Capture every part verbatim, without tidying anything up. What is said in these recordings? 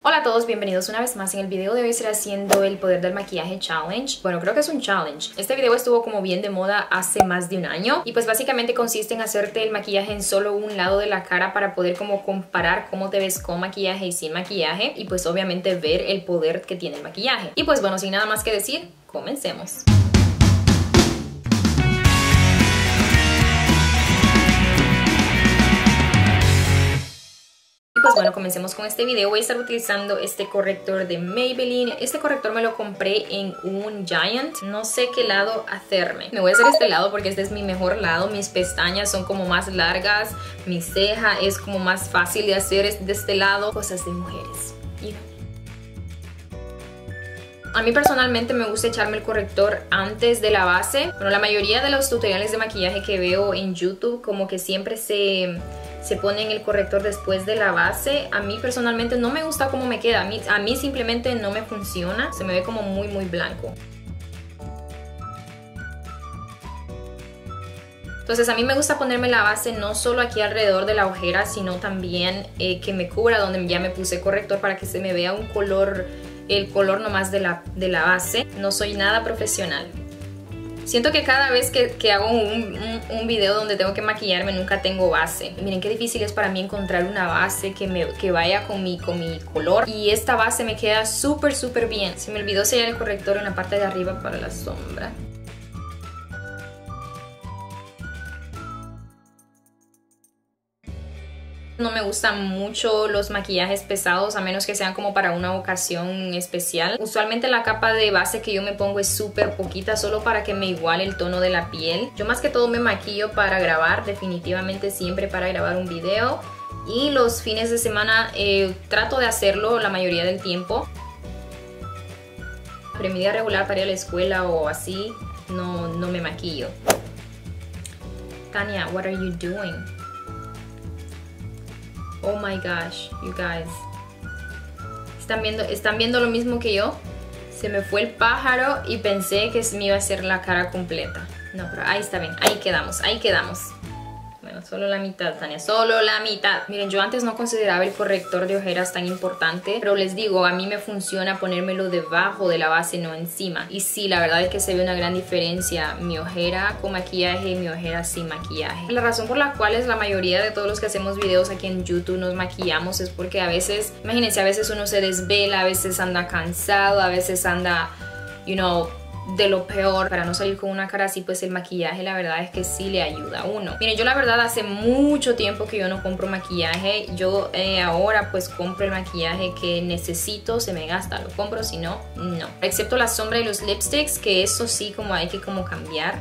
Hola a todos, bienvenidos una vez más. En el video de hoy estaré haciendo el poder del maquillaje challenge. Bueno, creo que es un challenge. Este video estuvo como bien de moda hace más de un año y pues básicamente consiste en hacerte el maquillaje en solo un lado de la cara para poder como comparar cómo te ves con maquillaje y sin maquillaje y pues obviamente ver el poder que tiene el maquillaje. Y pues bueno, sin nada más que decir, comencemos. Pues bueno, comencemos con este video. Voy a estar utilizando este corrector de Maybelline. Este corrector me lo compré en un Giant. No sé qué lado hacerme. Me voy a hacer este lado porque este es mi mejor lado. Mis pestañas son como más largas. Mi ceja es como más fácil de hacer de este lado. Cosas de mujeres. Mira. A mí personalmente me gusta echarme el corrector antes de la base. Bueno, la mayoría de los tutoriales de maquillaje que veo en YouTube como que siempre se... se ponen el corrector después de la base. A mí personalmente no me gusta cómo me queda. A mí, a mí simplemente no me funciona. Se me ve como muy muy blanco. Entonces a mí me gusta ponerme la base no solo aquí alrededor de la ojera, sino también eh, que me cubra donde ya me puse corrector para que se me vea un color, el color nomás de la, de la base. No soy nada profesional. Siento que cada vez que, que hago un, un, un video donde tengo que maquillarme nunca tengo base. Miren qué difícil es para mí encontrar una base que, me, que vaya con mi, con mi color. Y esta base me queda súper súper bien. Se me olvidó sellar el corrector en la parte de arriba para la sombra. No me gustan mucho los maquillajes pesados a menos que sean como para una ocasión especial. Usualmente la capa de base que yo me pongo es súper poquita, solo para que me iguale el tono de la piel. Yo más que todo me maquillo para grabar, definitivamente siempre para grabar un video. Y los fines de semana eh, trato de hacerlo la mayoría del tiempo. Pero en mi día regular para ir a la escuela o así, no, no me maquillo. Tania, what are you doing? Oh my gosh, you guys. ¿Están viendo, ¿Están viendo lo mismo que yo? Se me fue el pájaro y pensé que me iba a hacer la cara completa. No, pero ahí está bien, ahí quedamos, ahí quedamos. Bueno, solo la mitad, Tania, solo la mitad. Miren, yo antes no consideraba el corrector de ojeras tan importante, pero les digo, a mí me funciona ponérmelo debajo de la base, no encima. Y sí, la verdad es que se ve una gran diferencia mi ojera con maquillaje y mi ojera sin maquillaje. La razón por la cual es la mayoría de todos los que hacemos videos aquí en YouTube nos maquillamos es porque a veces, imagínense, a veces uno se desvela, a veces anda cansado, a veces anda, you know, de lo peor. Para no salir con una cara así, pues el maquillaje la verdad es que sí le ayuda a uno. Miren, yo la verdad hace mucho tiempo que yo no compro maquillaje. Yo eh, ahora pues compro el maquillaje que necesito, se me gasta, lo compro, si no, no. Excepto la sombra y los lipsticks, que eso sí como hay que como cambiar.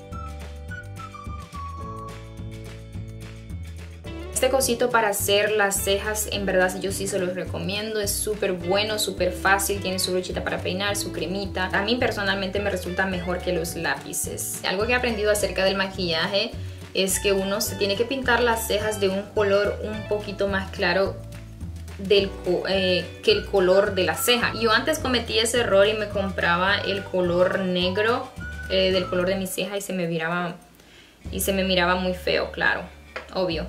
Este cosito para hacer las cejas, en verdad yo sí se los recomiendo. Es súper bueno, súper fácil. Tiene su brochita para peinar, su cremita. A mí personalmente me resulta mejor que los lápices. Algo que he aprendido acerca del maquillaje es que uno se tiene que pintar las cejas de un color un poquito más claro del, eh, que el color de la ceja. Yo antes cometí ese error y me compraba el color negro eh, del color de mi ceja y se me miraba, y se me miraba muy feo, claro, obvio.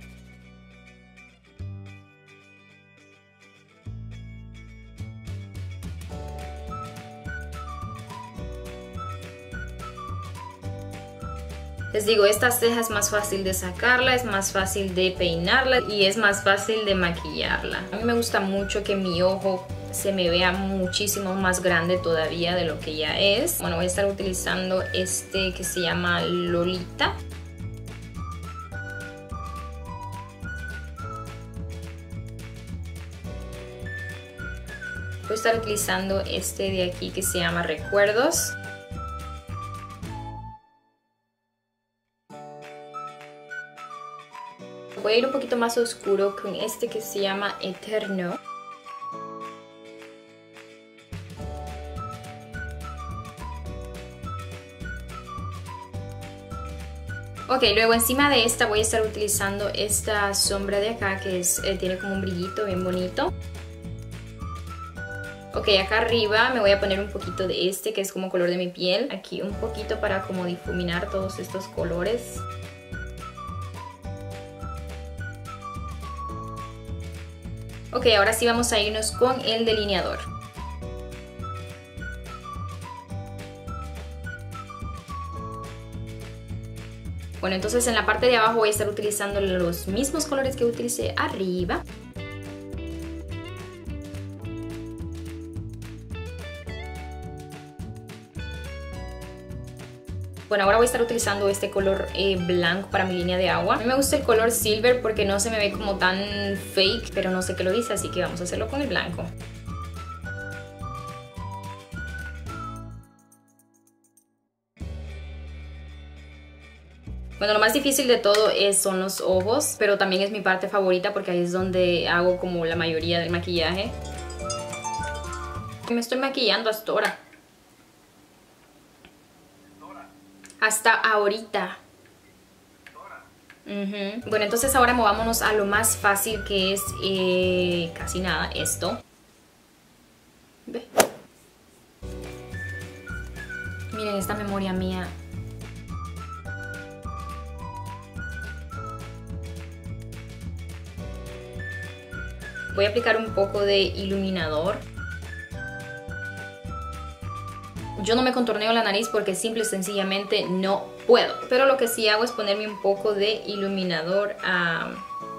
Les digo, esta ceja es más fácil de sacarla, es más fácil de peinarla y es más fácil de maquillarla. A mí me gusta mucho que mi ojo se me vea muchísimo más grande todavía de lo que ya es. Bueno, voy a estar utilizando este que se llama Lolita. Voy a estar utilizando este de aquí que se llama Recuerdos. Voy a ir un poquito más oscuro con este que se llama Eterno. Ok, luego encima de esta voy a estar utilizando esta sombra de acá que es, eh, tiene como un brillito bien bonito. Ok, acá arriba me voy a poner un poquito de este que es como color de mi piel. Aquí un poquito para como difuminar todos estos colores. Ok, ahora sí vamos a irnos con el delineador. Bueno, entonces en la parte de abajo voy a estar utilizando los mismos colores que utilicé arriba. Bueno, ahora voy a estar utilizando este color eh, blanco para mi línea de agua. A mí me gusta el color silver porque no se me ve como tan fake, pero no sé qué lo dice, así que vamos a hacerlo con el blanco. Bueno, lo más difícil de todo es, son los ojos, pero también es mi parte favorita porque ahí es donde hago como la mayoría del maquillaje. Me estoy maquillando hasta ahora. Hasta ahorita. Uh-huh. Bueno, entonces ahora movámonos a lo más fácil, que es eh, casi nada esto. ¿Ve? Miren esta memoria mía. Voy a aplicar un poco de iluminador. Yo no me contorneo la nariz porque simple y sencillamente no puedo. Pero lo que sí hago es ponerme un poco de iluminador a...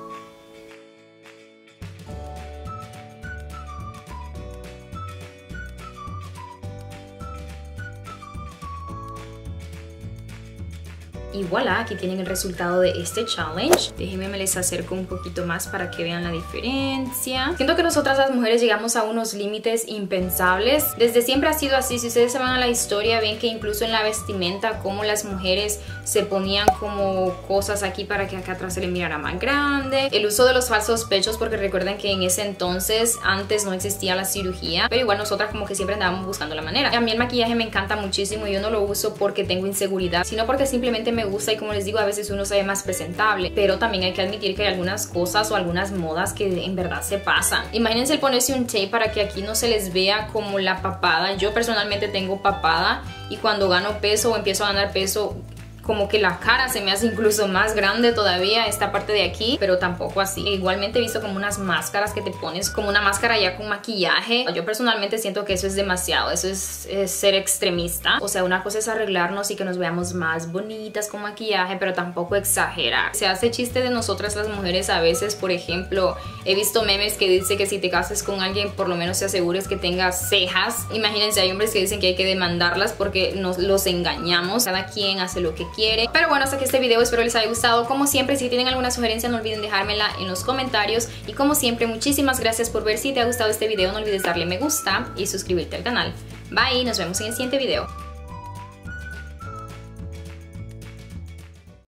Y voilà, aquí tienen el resultado de este challenge. Déjenme me les acerco un poquito más para que vean la diferencia. Siento que nosotras las mujeres llegamos a unos límites impensables. Desde siempre ha sido así. Si ustedes se van a la historia, ven que incluso en la vestimenta, como las mujeres se ponían como cosas aquí para que acá atrás se le mirara más grande. El uso de los falsos pechos, porque recuerden que en ese entonces, antes no existía la cirugía, pero igual nosotras como que siempre andábamos buscando la manera. A mí el maquillaje me encanta muchísimo. Yo no lo uso porque tengo inseguridad, sino porque simplemente me gusta, y como les digo, a veces uno se ve más presentable, pero también hay que admitir que hay algunas cosas o algunas modas que en verdad se pasan. Imagínense el ponerse un tape para que aquí no se les vea como la papada. Yo personalmente tengo papada y cuando gano peso o empiezo a ganar peso, como que la cara se me hace incluso más grande todavía, esta parte de aquí, pero tampoco así. E igualmente he visto como unas máscaras que te pones, como una máscara ya con maquillaje. Yo personalmente siento que eso es demasiado, eso es, es ser extremista. O sea, una cosa es arreglarnos y que nos veamos más bonitas con maquillaje, pero tampoco exagerar. Se hace chiste de nosotras las mujeres a veces. Por ejemplo, he visto memes que dice que si te casas con alguien, por lo menos te asegures que tengas cejas. Imagínense, hay hombres que dicen que hay que demandarlas porque nos los engañamos. Cada quien hace lo que quiere. Pero bueno, hasta aquí este video, espero les haya gustado. Como siempre, si tienen alguna sugerencia no olviden dejármela en los comentarios. Y como siempre, muchísimas gracias por ver. Si te ha gustado este video no olvides darle me gusta y suscribirte al canal. Bye, nos vemos en el siguiente video.